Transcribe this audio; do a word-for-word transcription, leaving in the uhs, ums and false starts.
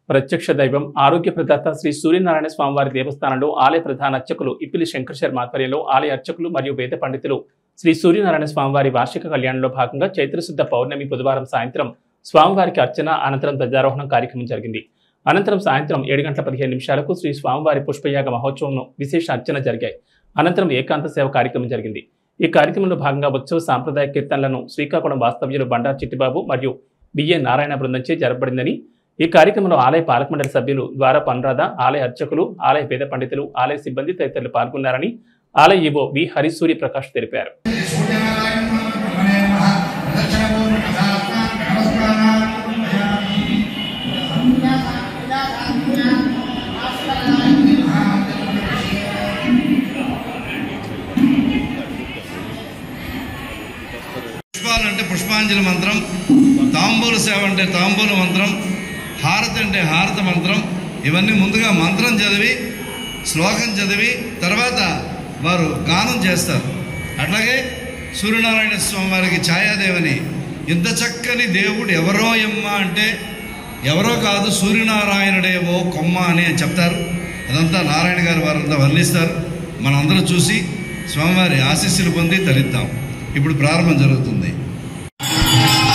ప్రత్యక్ష దైవం ఆరోగ్య ప్రదాత శ్రీ సూర్యనారాయణ స్వామివారి దేవస్థానంలో ఆలయ ప్రధాన అర్చకులు ఇప్పిలి శంకర్ శర్మ ఆధ్వర్యంలో ఆలయ అర్చకులు మరియు వేద పండితులు శ్రీ సూర్యనారాయణ స్వామివారి వార్షిక కళ్యాణంలో భాగంగా చైత్రశుద్ధ పౌర్ణమి బుధవారం సాయంత్రం స్వామివారికి అర్చన అనంతరం ధ్వజారోహణం కార్యక్రమం జరిగింది. అనంతరం సాయంత్రం ఏడు గంటల పదిహేను నిమిషాలకు శ్రీ స్వామివారి పుష్పయాగ మహోత్సవం విశేష అర్చన జరిగాయి. అనంతరం ఏకాంత సేవ కార్యక్రమం జరిగింది. ఈ కార్యక్రమంలో భాగంగా ఉత్సవ సాంప్రదాయ కీర్తనలను శ్రీకాకుళం వాస్తవ్యులు బండారు చిట్టిబాబు మరియు బిఏ నారాయణ బృందంచే జరపబడిందని, ఈ కార్యక్రమంలో ఆలయ పాలక మండలి సభ్యులు ద్వార పన్రాధ, ఆలయ అర్చకులు, ఆలయ వేద పండితులు, ఆలయ సిబ్బంది తదితరులు పాల్గొన్నారని ఆలయ ఈవో వి హరిసూరి ప్రకాష్ తెలిపారు. పుష్పాలంటే పుష్పాంజలి మంత్రం, తాంబూల సేవ అంటే తాంబూల మంత్రం, హారతి అంటే హారత మంత్రం. ఇవన్నీ ముందుగా మంత్రం చదివి శ్లోకం చదివి తర్వాత వారు గానం చేస్తారు. అట్లాగే సూర్యనారాయణ స్వామి వారికి ఛాయాదేవని ఇంత చక్కని దేవుడు ఎవరో ఎమ్మ అంటే ఎవరో కాదు, సూర్యనారాయణుడేవో కొమ్మ అని చెప్తారు. అదంతా నారాయణ గారు వారంతా వర్ణిస్తారు. మనందరూ చూసి స్వామివారి ఆశీస్సులు పొంది తరిద్దాం. ఇప్పుడు ప్రారంభం జరుగుతుంది.